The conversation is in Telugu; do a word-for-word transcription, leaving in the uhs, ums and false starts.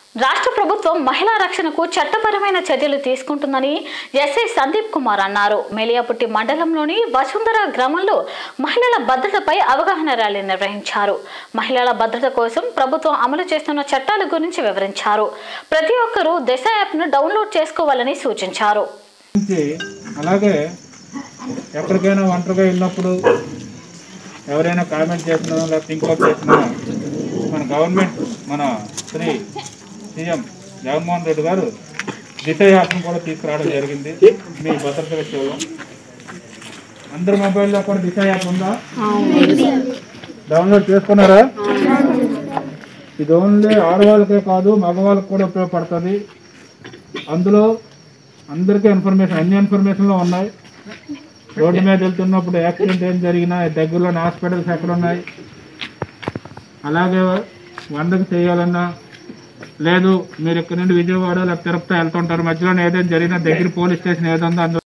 రాష్ట్ర ప్రభుత్వం మహిళా రక్షణకు చట్టపరమైన చర్యలు తీసుకుంటుందని ఎస్ఐ సందీప్ కుమార్ అన్నారు. మేలియాపుట్టి మండలంలోని వసుంధర గ్రామంలో మహిళల భద్రతపై అవగాహన ర్యాలీ నిర్వహించారు. మహిళల భద్రత కోసం ప్రభుత్వం అమలు చేస్తున్న చట్టాల గురించి వివరించారు. ప్రతి ఒక్కరూ దిశ యాప్ను డౌన్లోడ్ చేసుకోవాలని సూచించారు. అలాగే ఎక్కడికైనా ఒంటరిగా వెళ్ళినప్పుడు ఎవరైనా కామెంట్ చేసినా లేకపోతే ఇంకోటి చేసినా మన గవర్నమెంట్ మన శ్రీ సీఎం జగన్మోహన్ రెడ్డి గారు దిశ యాప్ను కూడా తీసుకురావడం జరిగింది. మీ భద్రత విషయంలో అందరి మొబైల్లో కూడా దిశ యాప్ ఉందా? డౌన్లోడ్ చేసుకున్నారా? ఇది ఓన్లీ ఆడవాళ్ళకే కాదు మగవాళ్ళకి కూడా ఉపయోగపడుతుంది. అందులో అందరికీ ఇన్ఫర్మేషన్ అన్ని ఇన్ఫర్మేషన్లో ఉన్నాయి. రోడ్డు మీద వెళ్తున్నప్పుడు యాక్సిడెంట్ ఏం జరిగినా దగ్గరలోని హాస్పిటల్స్ ఎక్కడ ఉన్నాయి, అలాగే వందకు చేయాలన్నా లేదు మీరు ఇక్కడ నుండి విజయవాడ లేకపోతే తిరుపతి వెళ్తుంటారు, మధ్యలో ఏదైనా జరిగినా దగ్గర పోలీస్ స్టేషన్ ఏదో ఉందో